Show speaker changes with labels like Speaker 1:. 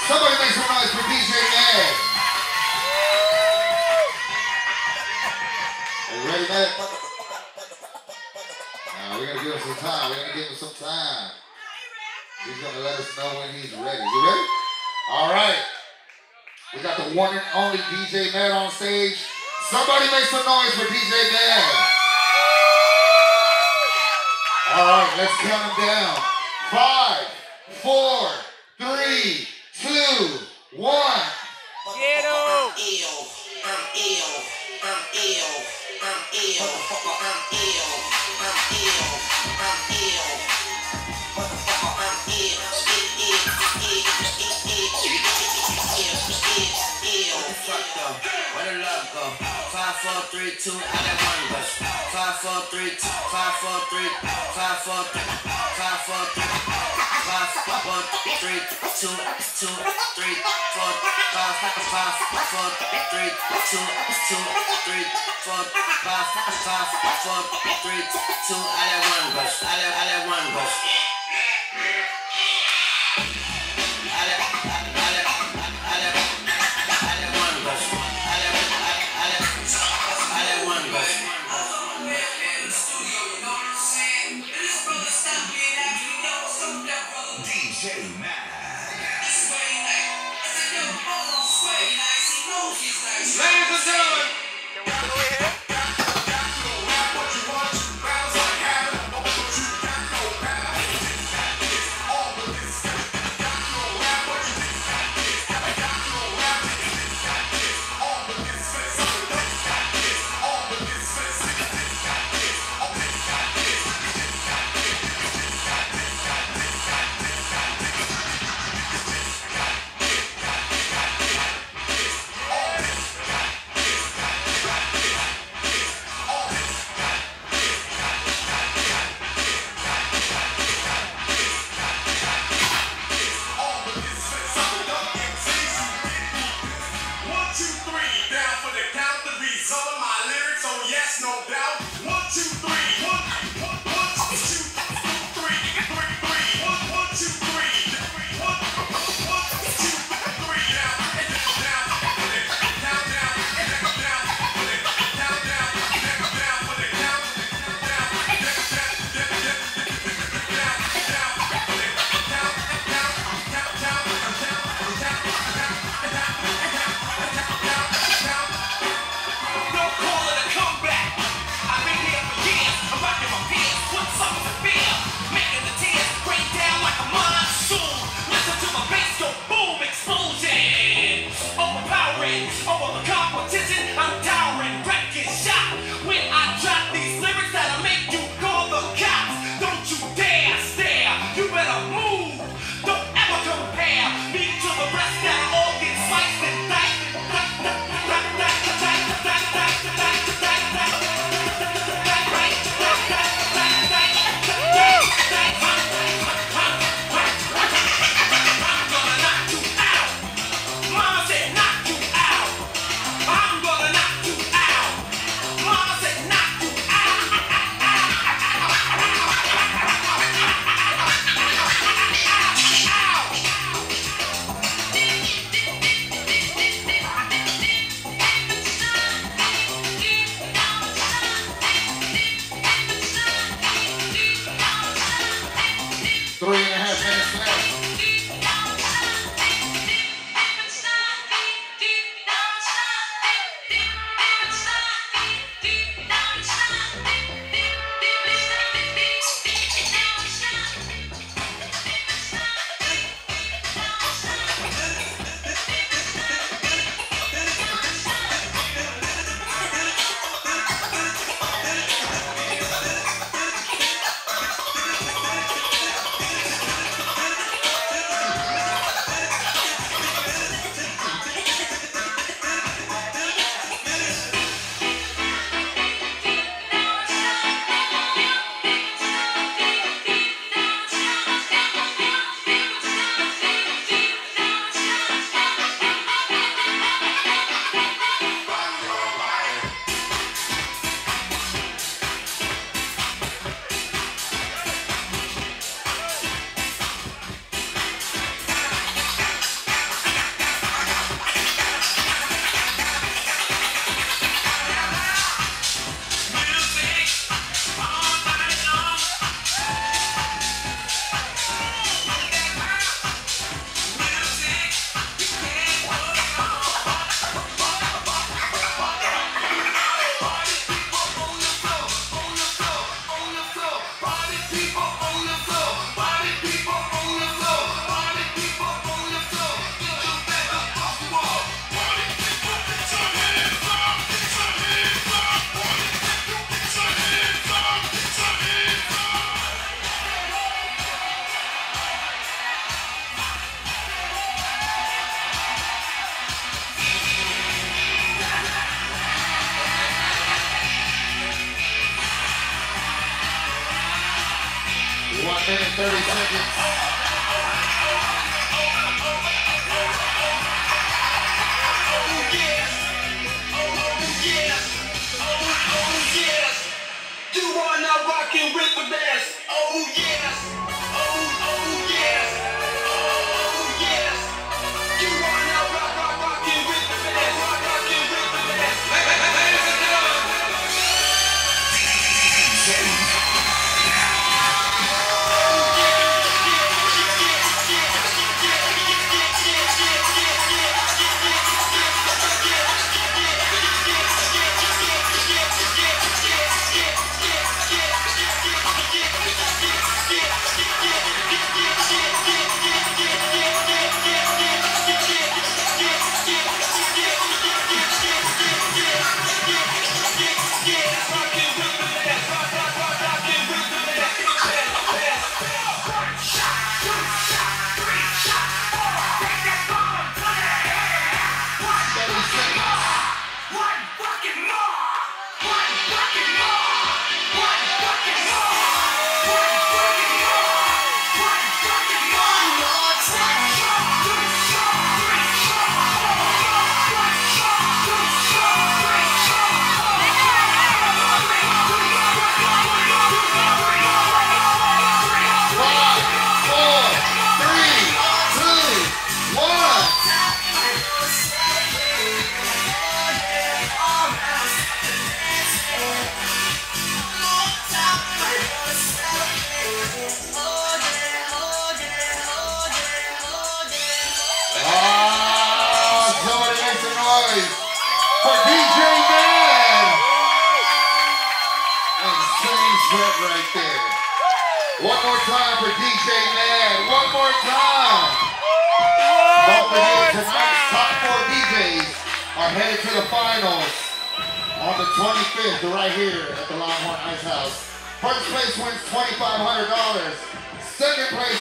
Speaker 1: Somebody make some noise for DJ Mad. Are you ready, Mad? We're gonna give him some time. He's gonna let us know when he's ready. You ready? All right. We got the one and only DJ Mad on stage. Somebody make some noise for DJ Mad. All right, let's count them down. 5, 4, 3, 2, 1.
Speaker 2: Get him!
Speaker 3: I'm ill. I'm ill. I'm ill. I'm ill. I'm ill. I'm ill. I'm ill. Motherfucker, I'm ill. Fucked up. Where the love go? 5, 4, 3, 2, I got one bus. 5, 4, 3, 2, 5, 4, 3, 5, 4, 3, 5, 4, 3, 5, 4, 3, 2, 2, 3, 4, 5, 4, 3, 2, 2, 3, 4, 5, 4, 3, 2, I got one bus. I got one bus.
Speaker 1: Ladies and gentlemen. 30 seconds.
Speaker 3: You are now rocking with the best. Oh yes. Oh yes. Oh yes. You are now rocking with the best. Rocking with the best. Ladies and gentlemen.
Speaker 1: For DJ Mad. Insane sweat right there. One more time for DJ Mad. One more time. Don't forget, tonight's top 4 DJs are headed to the finals on the 25th, right here at the Longhorn Ice House. First place wins $2,500. Second place